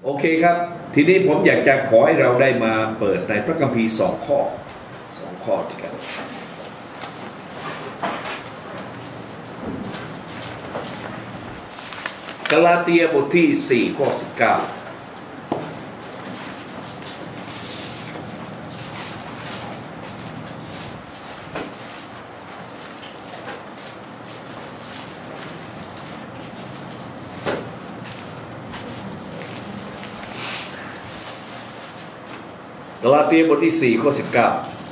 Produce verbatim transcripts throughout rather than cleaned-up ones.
โอเคครับทีนี้ผมอยากจะขอให้เราได้มาเปิดในพระคัมภีร์สองข้อสองข้อด้วยกันกาลาเตียบทที่สี่ข้อสิบเก้ากาลาเตียบทที่สี่ข้อสิบเก้า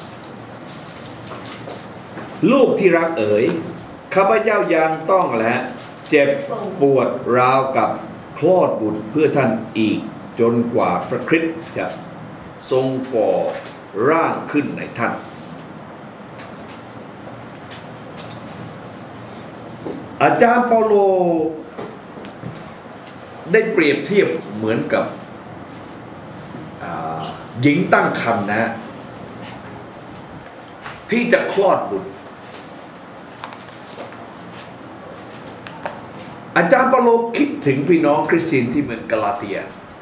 ลูกที่รักเอ๋ยข้าพเจ้ายังต้องและเจ็บปวดราวกับคลอดบุตรเพื่อท่านอีกจนกว่าพระคริสต์จะทรงก่อร่างขึ้นในท่านอาจารย์เปาโลได้เปรียบเทียบเหมือนกับหญิงตั้งครรภ์นะที่จะคลอดบุตรอาจารย์เปาโลคิดถึงพี่น้องคริสเตียนที่เมืองกาลาเตีย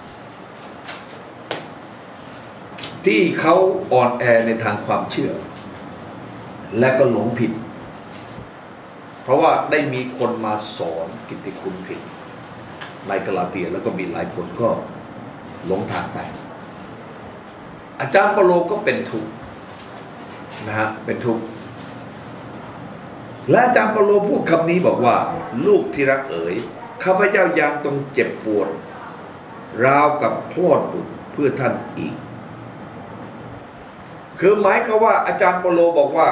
ที่เขาอ่อนแอในทางความเชื่อและก็หลงผิดเพราะว่าได้มีคนมาสอนกิตติคุณผิดในกาลาเตียแล้วก็มีหลายคนก็หลงทางไปอาจารย์เปาโลก็เป็นทุกข์นะฮะเป็นทุกข์และอาจารย์เปาโลพูดคำนี้บอกว่าลูกที่รักเอ๋ยข้าพเจ้ายังต้องเจ็บปวดราวกับคลอดบุตรเพื่อท่านอีกคือหมายความว่าอาจารย์เปาโลบอกว่า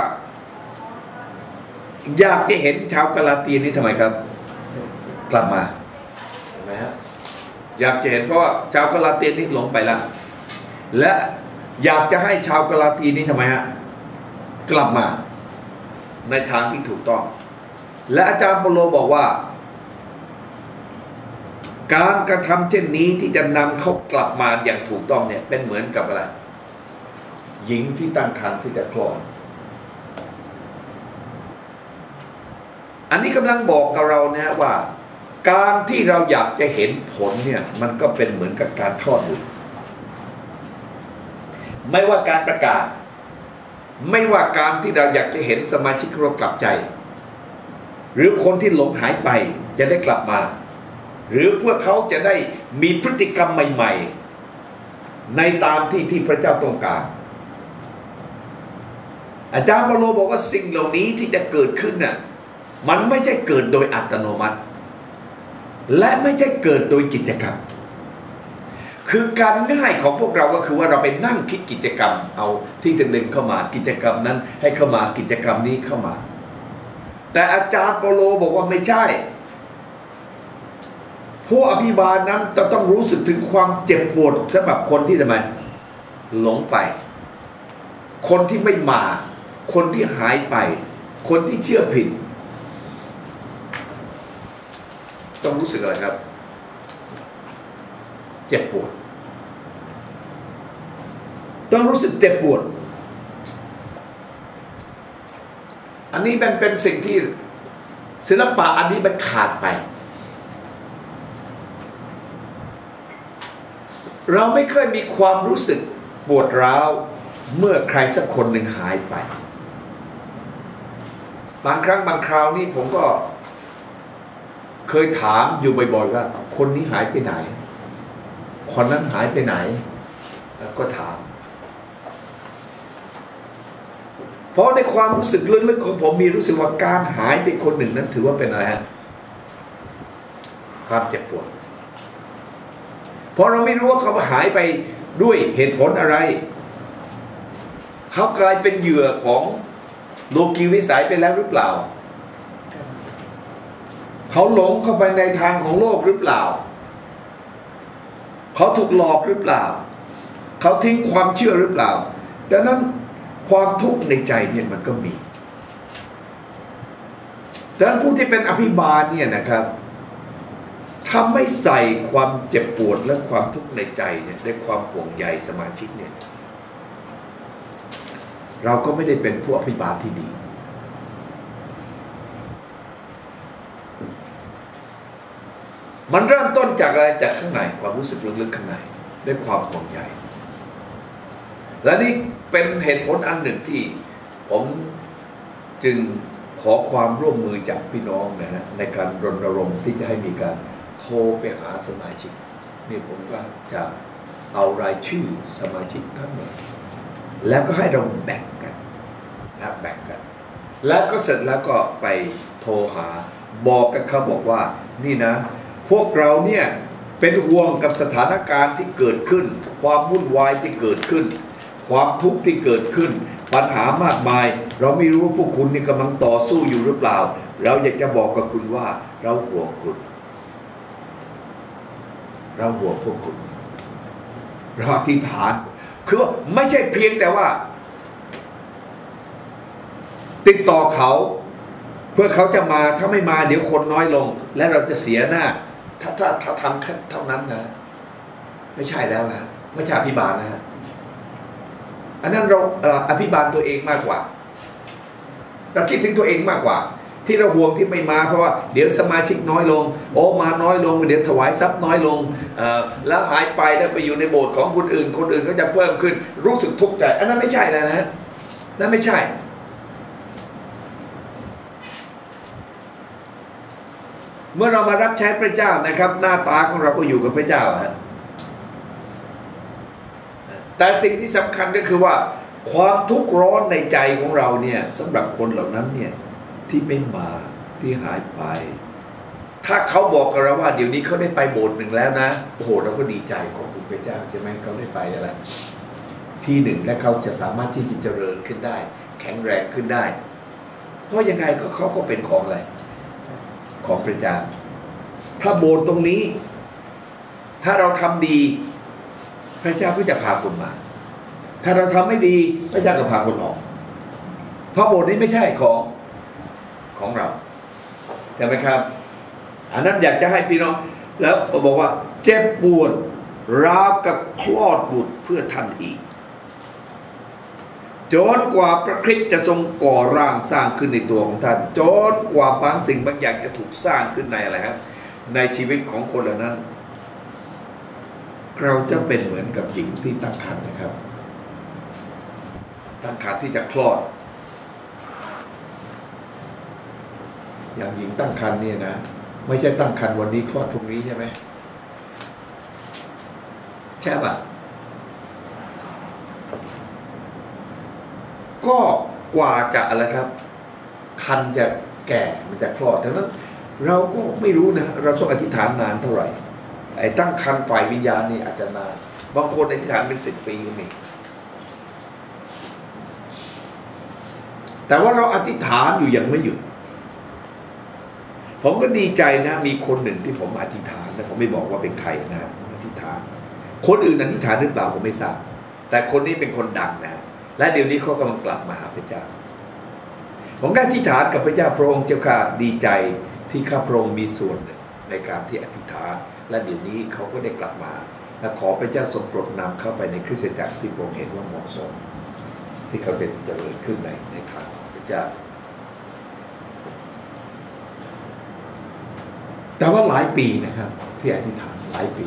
อยากจะเห็นชาวกาลาเตียนี้ทำไมครับกลับมาเห็นไหมฮะอยากจะเห็นเพราะว่าชาวกาลาเตียนี้หลงไปแล้วและอยากจะให้ชาวกาลาเตียนี้ทำไมฮะกลับมาในทางที่ถูกต้องและอาจารย์เปาโลบอกว่าการกระทำเช่นนี้ที่จะนำเขากลับมาอย่างถูกต้องเนี่ยเป็นเหมือนกับอะไรหญิงที่ตั้งครรภ์ที่จะคลอดอันนี้กำลังบอกกับเรานะว่าการที่เราอยากจะเห็นผลเนี่ยมันก็เป็นเหมือนกับการคลอดบุตรไม่ว่าการประกาศไม่ว่าการที่เราอยากจะเห็นสมาชิกเรากลับใจหรือคนที่หลงหายไปจะได้กลับมาหรือพวกเขาจะได้มีพฤติกรรมใหม่ๆในตามที่ที่พระเจ้าต้องการอาจารย์เปาโลบอกว่าสิ่งเหล่านี้ที่จะเกิดขึ้นน่ะมันไม่ใช่เกิดโดยอัตโนมัติและไม่ใช่เกิดโดยกิจกรรมคือการง่ายของพวกเราก็คือว่าเราไปนั่งคิดกิจกรรมเอาที่จะดึงเข้ามากิจกรรมนั้นให้เข้ามากิจกรรมนี้เข้ามาแต่อาจารย์เปาโลบอกว่าไม่ใช่ผู้อภิบาลนั้นจะต้องรู้สึกถึงความเจ็บปวดสำหรับคนที่ทำไมหลงไปคนที่ไม่มาคนที่หายไปคนที่เชื่อผิดต้องรู้สึกอะไรครับเจ็บปวดต้องรู้สึกเจ็บปวดอันนี้เป็นเป็นสิ่งที่ศิลปะอันนี้มันขาดไปเราไม่เคยมีความรู้สึกปวดร้าวเมื่อใครสักคนหนึ่งหายไปบางครั้งบางคราวนี่ผมก็เคยถามอยู่บ่อยๆว่าคนนี้หายไปไหนคนนั้นหายไปไหนแล้วก็ถามเพราะในความรู้สึกลึกๆของผมมีรู้สึกว่าการหายไปคนหนึ่งนั้นถือว่าเป็นอะไรฮะความเจ็บปวดเพราะเราไม่รู้ว่าเขาหายไปด้วยเหตุผลอะไรเขากลายเป็นเหยื่อของโลกีวิสัยไปแล้วหรือเปล่าเขาหลงเข้าไปในทางของโลกหรือเปล่าเขาถูกหลอกหรือเปล่าเขาทิ้งความเชื่อหรือเปล่าดังนั้นความทุกข์ในใจเนี่ยมันก็มีดังนั้นผู้ที่เป็นอภิบาลเนี่ยนะครับถ้าไม่ใส่ความเจ็บปวดและความทุกข์ในใจเนี่ยด้วยความห่วงใยสมาชิกเนี่ยเราก็ไม่ได้เป็นผู้อภิบาลที่ดีมันเริ่มต้นจากอะไรจากข้างในความรู้สึกลึกๆข้างในด้วยความห่วงใยและนี่เป็นเหตุผลอันหนึ่งที่ผมจึงขอความร่วมมือจากพี่น้องนะฮะในการรณรงค์ที่จะให้มีการโทรไปหาสมาชิกนี่ผมก็จะเอารายชื่อสมาชิกทั้งหมดแล้วก็ให้เราแบ่งกันนะแบ่งกันแล้วก็เสร็จแล้วก็ไปโทรหาบอกกันเขาบอกว่านี่นะพวกเราเนี่ยเป็นห่วงกับสถานการณ์ที่เกิดขึ้นความวุ่นวายที่เกิดขึ้นความทุกข์ที่เกิดขึ้นปัญหามากมายเราไม่รู้ว่าพวกคุณนี่กำลังต่อสู้อยู่หรือเปล่าเราอยากจะบอกกับคุณว่าเราห่วงคุณเราห่วงพวกคุณเราอธิษฐานคือว่าไม่ใช่เพียงแต่ว่าติดต่อเขาเพื่อเขาจะมาถ้าไม่มาเดี๋ยวคนน้อยลงและเราจะเสียหน้าถ้าถ้าถ้าทำเท่านั้นนะไม่ใช่แล้วนะไม่ใช่อภิบาลนะฮะอันนั้นเราอภิบาลตัวเองมากกว่าเราคิดถึงตัวเองมากกว่าที่เราห่วงที่ไม่มาเพราะว่าเดี๋ยวสมาชิกน้อยลงโอ้มาน้อยลงเดี๋ยวถวายทรัพย์น้อยลงแล้วหายไปแล้วไปอยู่ในโบสถ์ของคนอื่นคนอื่นก็จะเพิ่มขึ้นรู้สึกทุกข์ใจอันนั้นไม่ใช่แล้วนะนั่นไม่ใช่เมื่อเรามารับใช้พระเจ้านะครับหน้าตาของเราก็อยู่กับพระเจ้าฮะแต่สิ่งที่สำคัญก็คือว่าความทุกข์ร้อนในใจของเราเนี่ยสำหรับคนเหล่านั้นเนี่ยที่ไม่มาที่หายไปถ้าเขาบอกกับเราว่าเดี๋ยวนี้เขาได้ไปโบสถ์หนึ่งแล้วนะโอ้โหเราก็ดีใจขอบคุณพระเจ้าใช่ไหมเขาได้ไปอะไรที่หนึ่งและเขาจะสามารถที่จะเจริญขึ้นได้แข็งแรงขึ้นได้เพราะยังไงก็เขาก็เป็นของอะไรของพระเจ้าถ้าโบสถ์ตรงนี้ถ้าเราทำดีพระเจ้าก็จะพาคนมาถ้าเราทำไม่ดีพระเจ้าก็พาคนออกเพราะโบสถ์นี้ไม่ใช่ของของเราใช่ไหมครับอันนั้นอยากจะให้พี่น้องแล้วบอกว่าเจ็บปวดราวกับคลอดบุตรเพื่อท่านอีกจนกว่าพระคริสต์จะทรงก่อร่างสร้างขึ้นในตัวของท่านจนกว่าบางสิ่งบางอย่างจะถูกสร้างขึ้นในอะไรครับในชีวิตของคนเหล่านั้นเราจะเป็นเหมือนกับหญิงที่ตั้งครรภ์นะครับตั้งครรภ์ที่จะคลอดอย่างหญิงตั้งครรภ์เนี่ยนะไม่ใช่ตั้งครรภ์วันนี้คลอดพรุ่งนี้ใช่ไหมใช่ป่ะก็กว่าจะอะไรครับคันจะแก่มันจะคลอดดังนั้นเราก็ไม่รู้นะเราต้องอธิษฐานนานเท่าไหร่ไอ้ตั้งคันฝ่ายวิญญาณนี่อาจจะนานบางคนอธิษฐานเป็นสิบปีก็มีแต่ว่าเราอธิษฐานอยู่ยังไม่หยุดผมก็ดีใจนะมีคนหนึ่งที่ผมอธิษฐานแต่ผมไม่บอกว่าเป็นใครนะอธิษฐานคนอื่นอธิษฐานหรือเปล่าผมไม่ทราบแต่คนนี้เป็นคนดังนะและเดี๋ยวนี้เขากำลังกลับมาหาพระเจ้าผมก็อธิษฐานกับพระเจ้าพระองค์เจ้าข้าดีใจที่ข้าพระองค์มีส่วนในการที่อธิษฐานและเดี๋ยวนี้เขาก็ได้กลับมาและขอพระเจ้าทรงโปรดนำเข้าไปในคริสตจักรที่พระองค์เห็นว่าเหมาะสมที่เขาเป็นเจริญขึ้นในในทางของพระเจ้าแต่ว่าหลายปีนะครับที่อธิษฐานหลายปี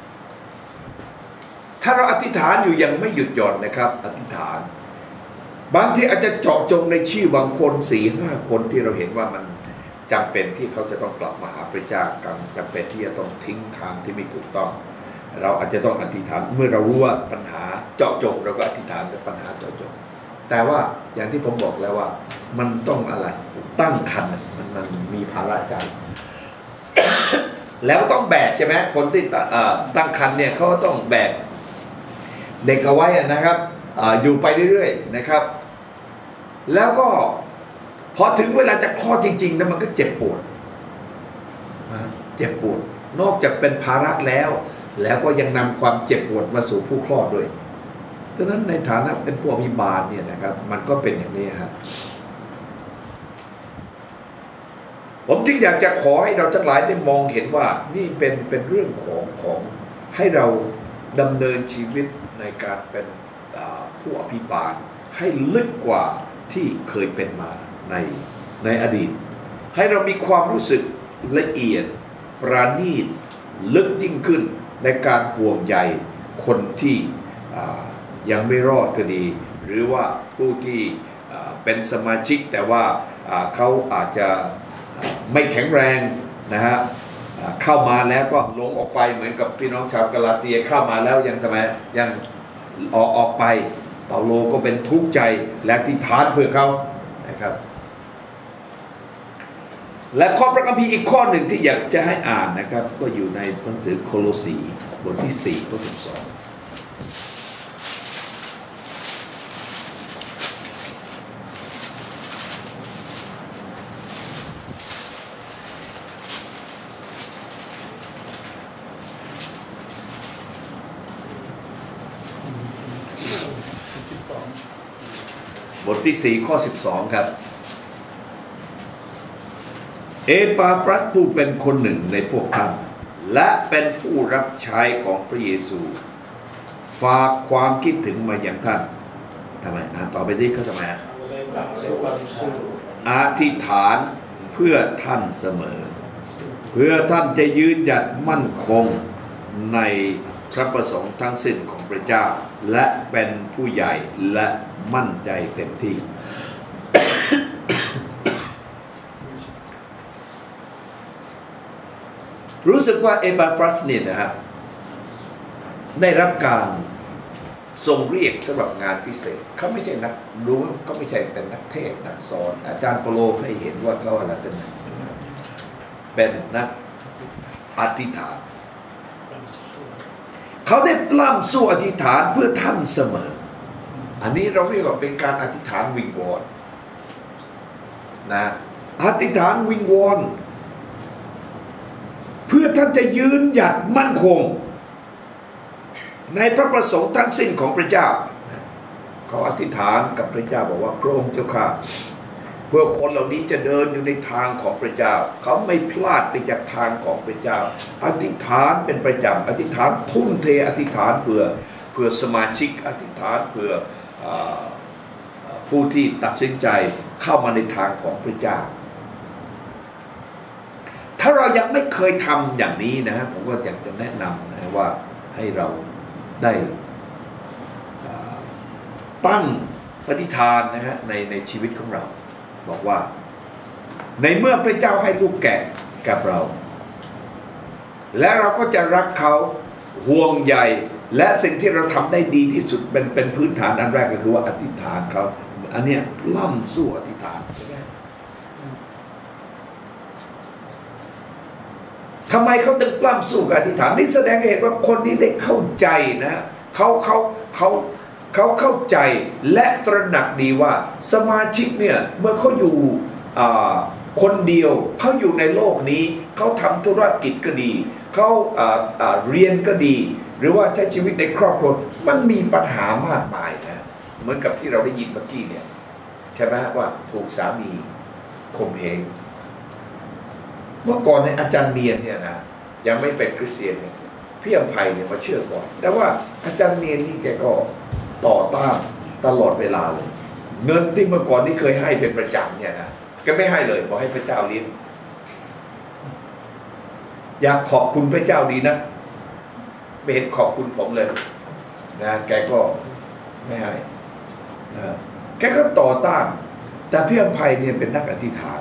ถ้าเราอธิษฐานอยู่ยังไม่หยุดหย่อนนะครับอธิษฐานบางทีอาจจะเจาะจงในชื่อบางคนสี่ห้าคนที่เราเห็นว่ามันจำเป็นที่เขาจะต้องกลับมาหาพระเจ้ากันจำเป็นที่จะต้องทิ้งทางที่ไม่ถูกต้องเราอาจจะต้องอธิษฐานเมื่อเรารู้ว่าปัญหาเจาะจงเราก็อธิษฐานกับปัญหาเจาะจงแต่ว่าอย่างที่ผมบอกแล้วว่ามันต้องอะไรตั้งครรภ์มันมันมีภาระใจ แล้วต้องแบกใช่ไหมคนที่ตั้งครรภ์เนี่ยเขาต้องแบกเด็กเอาไว้นะครับ อ, อยู่ไปเรื่อยๆนะครับแล้วก็พอถึงเวลาจะคลอดจริงๆแล้วมันก็เจ็บปวดเจ็บปวดนอกจากเป็นภาระแล้วแล้วก็ยังนำความเจ็บปวดมาสู่ผู้คลอดด้วยดังนั้นในฐานะเป็นผู้อภิบาลเนี่ยนะครับมันก็เป็นอย่างนี้ครับผมจึงอยากจะขอให้เราทั้งหลายได้มองเห็นว่านี่เป็นเป็นเรื่องของของให้เราดำเนินชีวิตในการเป็นผู้อภิบาลให้ลึกกว่าที่เคยเป็นมาในในอดีตให้เรามีความรู้สึกละเอียดปราณีตลึกยิ่งขึ้นในการห่วงใยคนที่ยังไม่รอดก็ดีหรือว่าผู้ที่เป็นสมาชิกแต่ว่าเขาอาจจะไม่แข็งแรงนะฮะเข้ามาแล้วก็ลงออกไปเหมือนกับพี่น้องชาวกาลาเตียเข้ามาแล้วยังทำไมยังออกออกไปเปาโลก็เป็นทุกข์ใจและอธิษฐานเพื่อเขานะครับและข้อพระคัมภีร์อีกข้อหนึ่งที่อยากจะให้อ่านนะครับก็อยู่ในหนังสือโคโลสีบทที่สี่ข้อสิบสองบทที่สี่ข้อสิบสองครับเอปาฟรัสผู้เป็นคนหนึ่งในพวกท่านและเป็นผู้รับใช้ของพระเยซูฝากความคิดถึงมาอย่างท่านทำไมอ่านต่อไปที่เขาทำไมอธิษฐานเพื่อท่านเสมอเพื่อท่านจะยืนหยัดมั่นคงในพระประสงค์ทั้งสิ้นของพระเจ้าและเป็นผู้ใหญ่และมั่นใจเต็มที่ รู้สึกว่าเอปาฟรัสเนี่ยนะครับได้รับการทรงเรียกสำหรับงานพิเศษเขาไม่ใช่นักรู้เขาไม่ใช่เป็นนักเทศนักสอนอาจารย์เปโลให้เห็นว่าเขาอะไรเป็นเป็นนักอธิษฐานเขาได้ปล้ำสู้อธิษฐานเพื่อท่านเสมออันนี้เราเรียกว่าเป็นการอธิษฐานวิงวอนนะอธิษฐานวิงวอนเพื่อท่านจะยืนหยัดมั่นคงในพระประสงค์ทั้งสิ้นของพระเจ้าเขาอธิษฐานกับพระเจ้าบอกว่าพระองค์เจ้าข้าเพื่อคนเหล่านี้จะเดินอยู่ในทางของพระเจ้าเขาไม่พลาดไปจากทางของพระเจ้าอธิษฐานเป็นประจำอธิษฐานทุ่มเทอธิษฐานเพื่อเพื่อสมาชิกอธิษฐานเพื่อผู้ที่ตัดสินใจเข้ามาในทางของพระเจ้าถ้าเรายังไม่เคยทำอย่างนี้นะฮะผมก็อยากจะแนะนำนะว่าให้เราได้ตั้งปฏิฐานนะฮะในในชีวิตของเราบอกว่าในเมื่อพระเจ้าให้ลูกแกะกับเราและเราก็จะรักเขาห่วงใยและสิ่งที่เราทำได้ดีที่สุดเป็นเป็นพื้นฐานอันแรกก็คือว่าอธิษฐานเขาอันเนี้ยล่ำสู้อธิษฐานใช่ไหมทำไมเขาถึงปล้ำสู้กับอธิษฐานนี่แสดงให้เห็นว่าคนนี้ได้เข้าใจนะเขาเขาเขาเขาเข้าใจและตระหนักดีว่าสมาชิกเนี่ยเมื่อเขาอยู่คนเดียวเขาอยู่ในโลกนี้เขาทำธุรกิจก็ดีเขาเรียนก็ดีหรือว่าใช้ชีวิตในครอบครัวมันมีปัญหามากมายนะเหมือนกับที่เราได้ยินเมื่อกี้เนี่ยใช่ไหมว่าถูกสามีข่มเหงเมื่อก่อนเนี่ยอาจารย์เนียนเนี่ยนะยังไม่เป็นคริสเตียนเนี่ยพี่อภัยเนี่ยมาเชื่อก่อนแต่ว่าอาจารย์เนียนนี่แกก็ต่อต้านตลอดเวลาเลยเงินที่เมื่อก่อนที่เคยให้เป็นประจำเนี่ยนะแกไม่ให้เลยบอกให้พระเจ้าเลี้ยงอยากขอบคุณพระเจ้าดีนะไม่เห็นขอบคุณผมเลยนะแกก็ไม่ให้นะแกก็ต่อต้านแต่พี่อภัยเนี่ยเป็นนักอธิษฐาน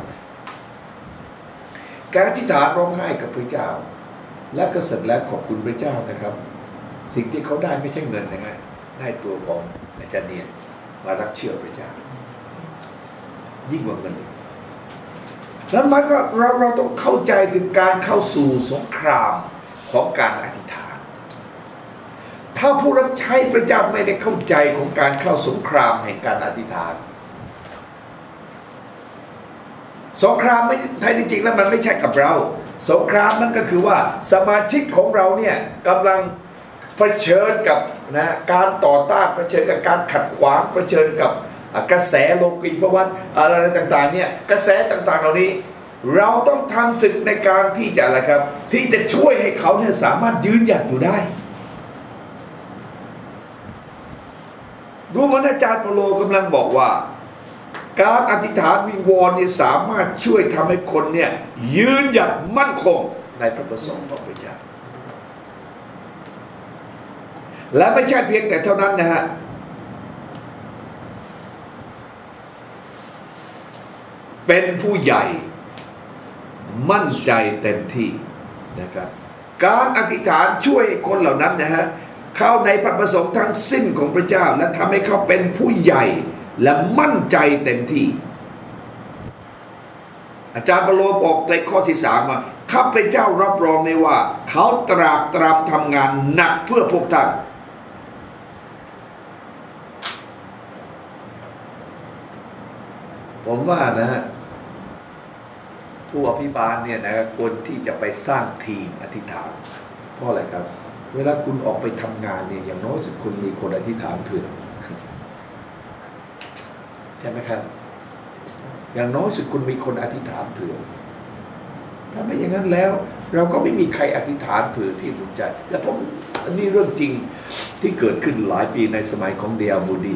การอธิษฐานร้องไห้กับพระเจ้าและก็เสร็จแล้วขอบคุณพระเจ้านะครับสิ่งที่เขาได้ไม่ใช่เงินนะฮะได้ตัวของอาจารย์เนียนมารักเชื่อพระเจ้ายิ่งกว่าเงินแล้วมันก็เราเราต้องเข้าใจถึงการเข้าสู่สงครามของการอธิษฐานถ้าผู้รับใช้พระเจ้าไม่ได้เข้าใจของการเข้าสงครามแห่งการอธิษฐานสงครามไม่แท้จริงแล้วมันไม่ใช่กับเราสงครามนั่นก็คือว่าสมาชิกของเราเนี่ยกำลังเผชิญกับนะการต่อต้านเผชิญกับการขัดขวางเผชิญกับกระแสโลกีภาวะอะไรต่างๆเนี่ยกระแสต่างๆเหล่านี้เราต้องทำศึกในการที่จะอะไรครับที่จะช่วยให้เขาเนี่ยสามารถยืนหยัดอยู่ได้ดูเหมือนอาจารย์เปโลกำลังบอกว่าการอธิษฐานวิงวอนเนี่ยสามารถช่วยทำให้คนเนี่ยยืนหยัดมั่นคงในพระประสงค์ของพระเจ้าและไม่ใช่เพียงแต่เท่านั้นนะฮะเป็นผู้ใหญ่มั่นใจเต็มที่นะครับการอธิษฐานช่วยคนเหล่านั้นนะฮะเข้าในพระประสงค์ทั้งสิ้นของพระเจ้าและทำให้เขาเป็นผู้ใหญ่และมั่นใจเต็มที่อาจารย์เปโลบอกในข้อที่สามว่าข้าพเจ้ารับรองในว่าเขาตรากตรำทำงานหนักเพื่อพวกท่านผมว่านะฮะผู้อภิบาลเนี่ยนะควรที่จะไปสร้างทีมอธิษฐานเพราะอะไรครับเวลาคุณออกไปทำงานเนี่ยอย่างน้อยสุดคุณมีคนอธิษฐานเผื่อใช่ไหมครับอย่างน้อยสุดคุณมีคนอธิษฐานเผื่อถ้าไม่อย่างนั้นแล้วเราก็ไม่มีใครอธิษฐานเผื่อที่สนใจและผมอันนี้เรื่องจริงที่เกิดขึ้นหลายปีในสมัยของเดียมูดี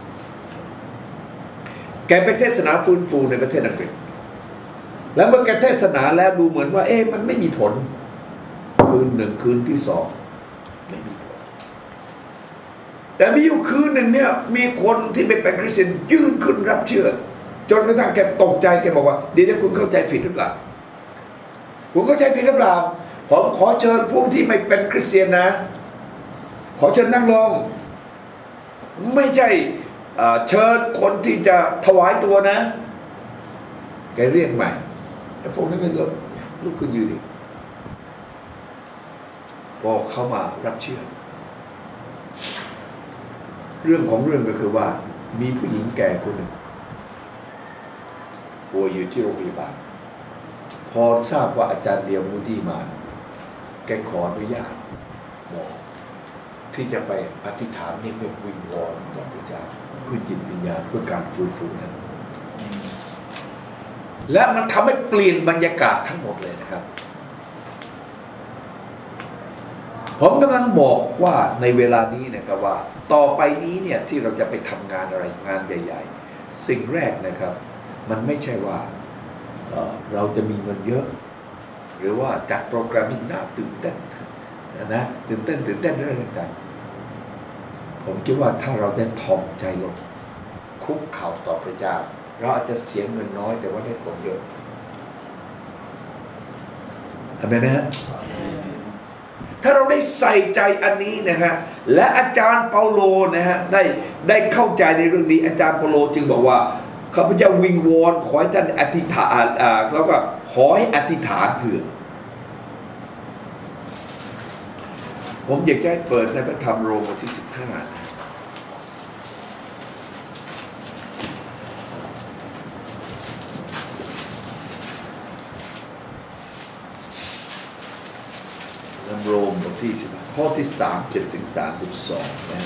แกไปเทศนาฟื้นฟูในประเทศอังกฤษแล้วเมื่อแกเทศนาแล้วดูเหมือนว่าเอ๊ะมันไม่มีผลคืนหนึ่งคืนที่สองไม่มีผลแต่มีอยู่คืนหนึ่งเนี่ยมีคนที่ไม่เป็นคริสเตียนยื่นขึ้นรับเชื่อจนกระทั่งแกตกใจแกบอกว่าเดี๋ยวคุณเข้าใจผิดหรือเปล่าคุณเข้าใจผิดหรือเปล่าผมขอเชิญพวกที่ไม่เป็นคริสเตียนนะขอเชิญนั่งลงไม่ใช่เชิญคนที่จะถวายตัวนะแกเรียกใหม่แล้วพวกนั้นก็ลุกขึ้นยืนอีกพอเข้ามารับเชื่อเรื่องของเรื่องก็คือว่ามีผู้หญิงแก่คนหนึ่งป่วยอยู่ที่โรงพยาบาลพอทราบว่าอาจารย์เดียวมูดี้มาแกขออนุญาตหมอที่จะไปอธิษฐานนี่เพื่อวิงวอนต่อพระเจ้าเพื่อจิตวิญญาณเพื่อการฟื้นฟูนั้นและมันทำให้เปลี่ยนบรรยากาศทั้งหมดเลยนะครับผมกำลังบอกว่าในเวลานี้นะครับว่าต่อไปนี้เนี่ยที่เราจะไปทำงานอะไรงานใหญ่ๆสิ่งแรกนะครับมันไม่ใช่ว่า เ, เราจะมีเงินเยอะหรือว่าจัดโปรแกรมที่น่าตื่นเต้นนะตื่นเต้นตื่นเต้นเรื่องต่างๆผมคิดว่าถ้าเราจะถ่อมใจลงคุกเข่าต่อพระเจ้าเราอาจจะเสียเงินน้อยแต่ว่าได้ผลเยอะทำไมนะฮะถ้าเราได้ใส่ใจอันนี้นะฮะและอาจารย์เปาโลนะฮะได้ได้เข้าใจในเรื่องนี้อาจารย์เปาโลจึงบอกว่าข้าพเจ้าวิงวอนขอให้ท่านอธิษฐานแล้วก็ขอให้อธิษฐานเผื่อผมอยากให้เปิดในพระธรรมโรมบทที่สิบห้าโรมบทที่สิบข้อที่สามเจ็ดถึงสามสิบสองนะ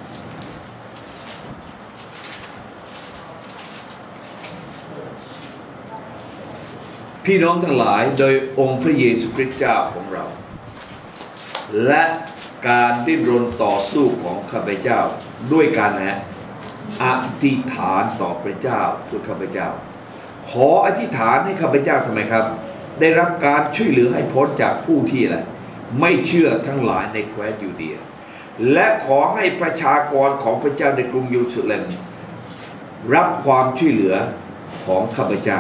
พี่น้องทั้งหลายโดยองค์พระเยซูคริสต์เจ้าของเราและการดิ้นรนต่อสู้ของข้าพเจ้าด้วยการนะอธิษฐานต่อพระเจ้าเพื่อข้าพเจ้าขออธิษฐานให้ข้าพเจ้าทำไมครับได้รับการช่วยเหลือให้พ้นจากผู้ที่อะไรไม่เชื่อทั้งหลายในแคว้นยูเดียและขอให้ประชากรของพระเจ้าในกรุงเยรูซาเล็มรับความช่วยเหลือของข้าพเจ้า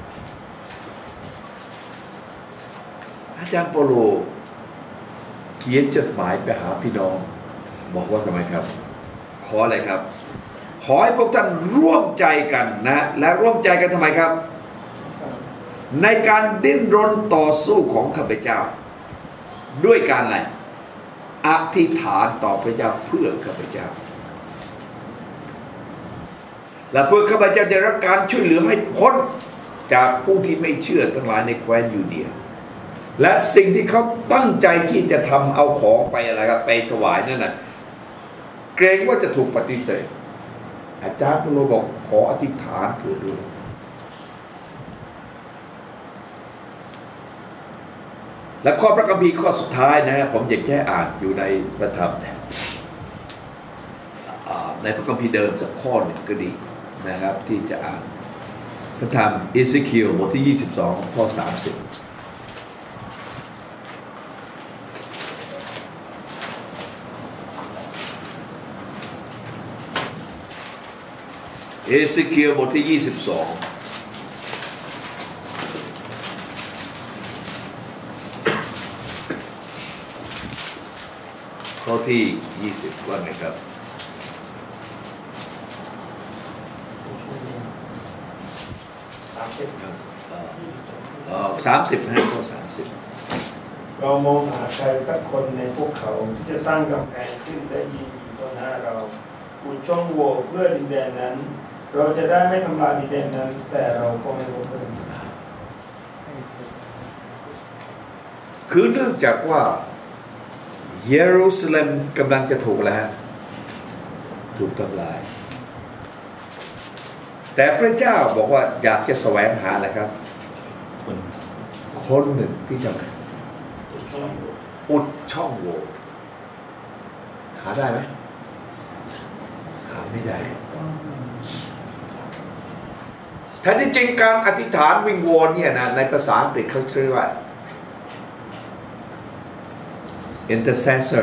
อาจารย์เปโลเขียนจดหมายไปหาพี่น้องบอกว่าทำไมครับขออะไรครับขอให้พวกท่านร่วมใจกันนะและร่วมใจกันทำไมครับในการดิ้นรนต่อสู้ของข้าพเจ้าด้วยการอะไรอธิษฐานต่อพระเจ้าเพื่อข้าพเจ้าและเพื่อข้าพเจ้าจะรับการช่วยเหลือให้พ้นจากผู้ที่ไม่เชื่อทั้งหลายในแคว้นยูเดียและสิ่งที่เขาตั้งใจที่จะทำเอาของไปอะไรครับไปถวายนั่นน่ะเกรงว่าจะถูกปฏิเสธอาจารย์เปโลบอกขออธิษฐานเพื่อด้วยและข้อพระคัมภีร์ข้อสุดท้ายนะผมอยากแค่อ่านอยู่ในพระธรรมในพระคัมภีร์เดิมสักข้อหนึ่งก็ดีนะครับที่จะอ่านพระธรรมเอเซเคียลบทที่ยี่สิบสองข้อสามสิบเอเสเคียลบทที่ยี่สิบสองข้อที่ยี่สิบว่าไงครับสามสิบสามสิบนะข้อสามสิบเรามองหาใครสักคนในพวกเขาที่จะสร้างกำแพงขึ้นและยืนอยู่ต่อหน้าเราอุดช่องโหว่เพื่อดินแดนนั้นเราจะได้ไม่ทำลายดินแดนนั้นแต่เราก็ไม่รู้เรื่องคือเนื่องจากว่าเยรูซาเล็มกำลังจะถูกแล้วถูกทำลายแต่พระเจ้าบอกว่าอยากจะแสวงหาอะไรครับคนคนหนึ่งที่จะอุดช่องโหว่หาได้ไหมหาไม่ได้แท้ที่จริงการอธิษฐานวิงวอนเนี่ยนะในภาษาอังกฤษเขาเรียกว่า intercessor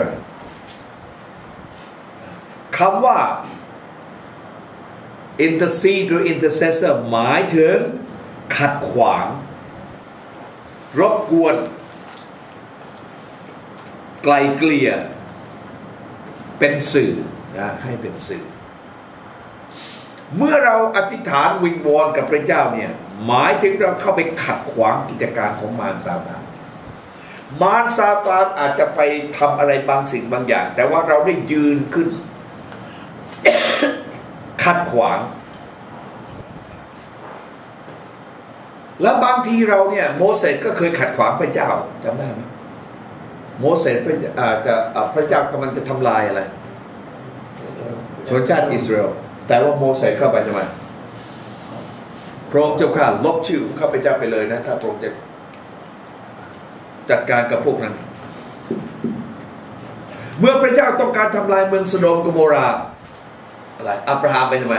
คำว่า intercede หรือ intercessor หมายถึงขัดขวางรบกวนไกลเกลี่ยเป็นสื่อนะให้เป็นสื่อเมื่อเราอธิษฐานวิงวอนกับพระเจ้าเนี่ยหมายถึงเราเข้าไปขัดขวางกิจการของมารซาตานมารซาตานอาจจะไปทำอะไรบางสิ่งบางอย่างแต่ว่าเราได้ยืนขึ้น ขัดขวางแล้วบางทีเราเนี่ยโมเสสก็เคยขัดขวางพระเจ้าจำได้ไหมโมเสสพระเจ้าอาจจะพระเจ้ากำลังจะทำลายอะไรชนชาติอิสราเอลแต่ว่าโมเสสเข้าไปทำไมพระองค์เจ้าข้าลบชื่อข้าพเจ้าไปเลยนะถ้าพระองค์จะจัดการกับพวกนั้นเมื่อพระเจ้าต้องการทำลายเมืองโซโดมกโมราอะไรอับราฮัมไปทำไม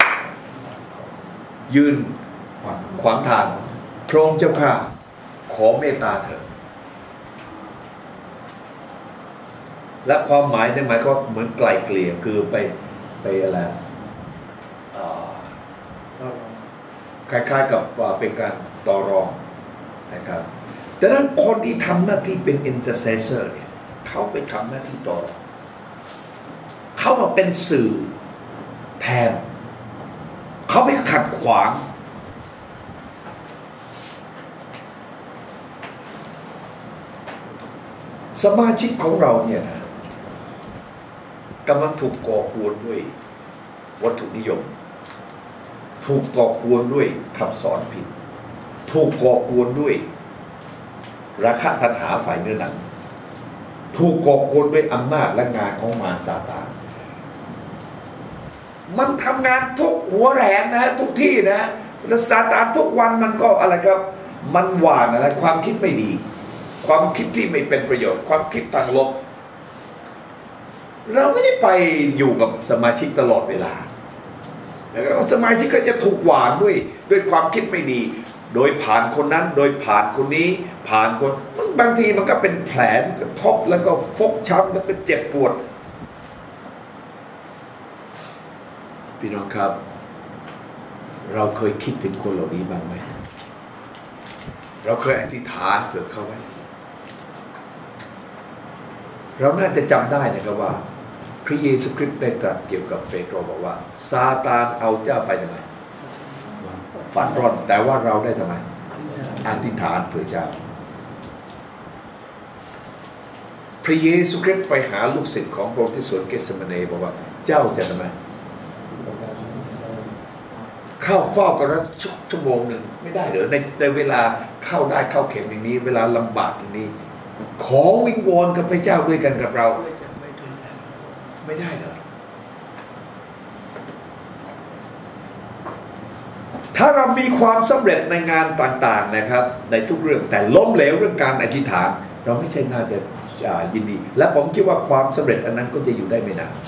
ยืนขวางทางพระองค์เจ้าข้าขอเมตตาเถิดและความหมายในหมายก็เหมือนไกลเกลี่ยคือไปไปอะไรคล้ายๆกับเป็นการต่อรองนะครับดังนั้นคนที่ทำหน้าที่เป็น intercessor เนี่ยเขาไปทำหน้าที่ต่อรองเขามาเป็นสื่อแทนเขาไปขัดขวางสมาชิกของเราเนี่ยนะกำลังถูกก่อกวนด้วยวัตถุนิยมถูกก่อกวนด้วยคำสอนผิดถูกก่อกวนด้วยราคะตัณหาฝ่ายเนื้อหนังถูกก่อกวนด้วยอำนาจและงานของมารซาตานมันทำงานทุกหัวแหงนะทุกที่นะแล้วซาตานทุกวันมันก็อะไรครับมันหว่านอะไรความคิดไม่ดีความคิดที่ไม่เป็นประโยชน์ความคิดทางลบเราไม่ได้ไปอยู่กับสมาชิกตลอดเวลาแล้วสมาชิกก็จะถูกหวานด้วยด้วยความคิดไม่ดีโดยผ่านคนนั้นโดยผ่านคนนี้ผ่านคนมันบางทีมันก็เป็นแผลกระทบแล้วก็ฟกช้ำแล้วก็เจ็บปวดพี่น้องครับเราเคยคิดถึงคนเหล่านี้บ้างไหมเราเคยอธิษฐานเผื่อเขาไว้เราน่าจะจำได้นะครับว่าพระเยซูคริสต์ได้ตรัสเกี่ยวกับเปโตรบอกว่าซาตานเอาเจ้าไปทำไมฝันร้อนแต่ว่าเราได้ทำไมอธิษฐานเผื่อเจ้าพระเยซูคริสต์ไปหาลูกศิษย์ของพระองค์ที่สวนเกสเมเนบอกว่าเจ้าจะทำไมเข้าเฝ้ากันละชั่วโมงหนึ่งไม่ได้เหรอในในเวลาเข้าได้เข้าเข็มอย่างนี้เวลาลำบากอย่างนี้ขอวิงวอนกับพระเจ้าด้วยกันกับเราไม่ได้เหรอถ้าเรามีความสำเร็จในงานต่างๆนะครับในทุกเรื่องแต่ล้มเหลวเรื่องการอธิษฐานเราไม่ใช่น่าจะยินดีและผมคิดว่าความสำเร็จอันนั้นก็จะอยู่ได้ไม่นาน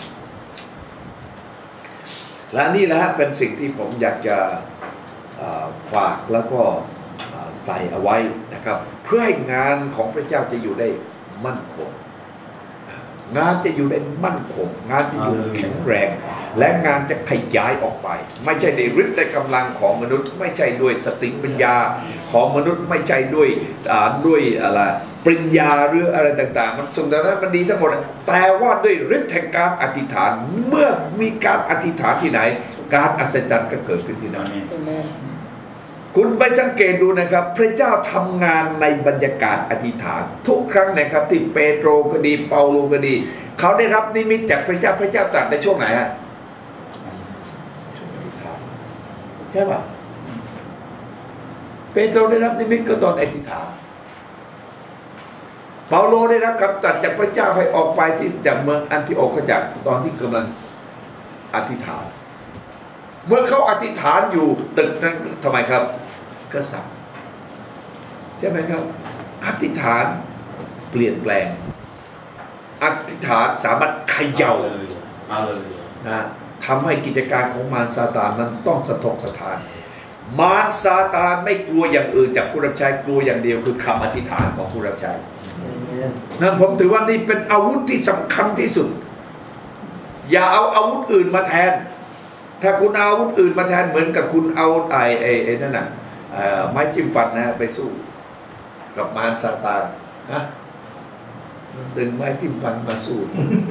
และนี่แหละเป็นสิ่งที่ผมอยากจะฝากแล้วก็ใส่เอาไว้นะครับเพื่อให้งานของพระเจ้าจะอยู่ได้มั่นคงงานจะอยู่ได้มั่นคงงานจะอยู่แข็งแรงและงานจะขยายออกไปไม่ใช่ในฤทธิ์ในกำลังของมนุษย์ไม่ใช่ด้วยสติปัญญาของมนุษย์ไม่ใช่ด้วยด้วยอะไรปริญญาหรืออะไรต่างๆมันส่งดังนั้นมันดีทั้งหมดแต่ว่าด้วยฤทธิ์แห่งการอธิษฐานเมื่อมีการอธิษฐานที่ไหนการอัศจรรย์ก็เกิดขึ้นที่นั่นคุณไปสังเกตดูนะครับพระเจ้าทำงานในบรรยากาศอธิษฐานทุกครั้งนะครับที่เปโตรก็ดีเปาโลก็ดีเขาได้รับนิมิตจากพระเจ้าพระเจ้าตรัสในช่วงไหนฮะใช่ป่ะเปโตรได้รับนิมิตก็ตอนอธิษฐานเปาโลได้รับคำตรัสจากพระเจ้าให้ออกไปที่จากเมืองอันทิโอคจากตอนที่กำลังอธิษฐานเมื่อเขาอธิษฐานอยู่ตึกนั้นทำไมครับก็สั่งใช่ไหมครับอธิษฐานเปลี่ยนแปลงอธิษฐานสามารถเขย่านะทำให้กิจการของมารซาตานนั้นต้องสะทกสะท้านมารซาตานไม่กลัวอย่างอื่นจากผู้รับใช้กลัวอย่างเดียวคือคำอธิษฐานของผู้รับใช้นั้นผมถือว่านี่เป็นอาวุธที่สำคัญที่สุดอย่าเอาอาวุธอื่นมาแทนถ้าคุณเอาอาวุธอื่นมาแทนเหมือนกับคุณเอาไอ้ไอ้ไอ้นั่นน่ะไม้จิ้มฟันนะไปสู้กับมารซาตานนะดึงไม้จิ้มฟันมาสู้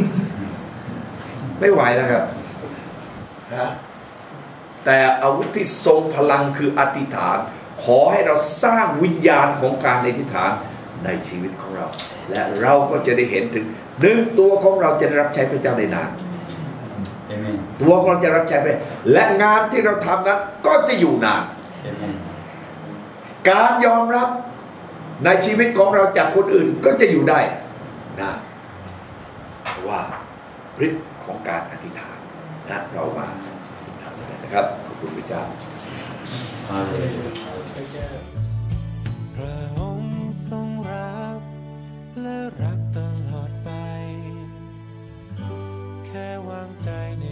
ไม่ไหวแล้วครับนะแต่อาวุธที่ทรงพลังคืออธิษฐานขอให้เราสร้างวิญญาณของการอธิษฐานในชีวิตของเราและเราก็จะได้เห็นถึงหนึ่งตัวของเราจะได้รับใช้พระเจ้าได้นานตัวของเราจะรับใช้ไปและงานที่เราทำนั้นก็จะอยู่นานการยอมรับในชีวิตของเราจากคนอื่นก็จะอยู่ได้นะเพราะว่าฤทธิ์ของการอธิษฐานนะเรามาทำอะไรนะครับขอบคุณพระเจ้าพระองค์ทรงรักและรักตลอดไปแค่วางใจใน